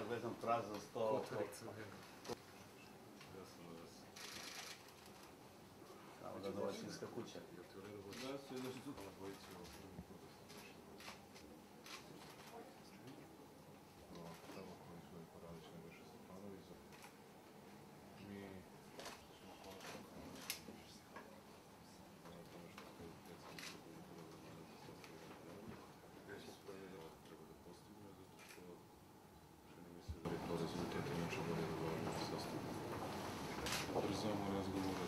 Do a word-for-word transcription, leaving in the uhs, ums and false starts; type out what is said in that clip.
vezam prazan sto... Samo da domaćinska kuća. Da su jedno što su... Tamo koji su poradići Nebojša Stefanović. Mi smo konačno na tome što ste predsjednici koji upravo da se sastavljaju pravi. Gdje su pravi treba da postigne, zato što čini mi se da je to rezultat inače bolje da govorimo sastavljaju. Brzamo razgovore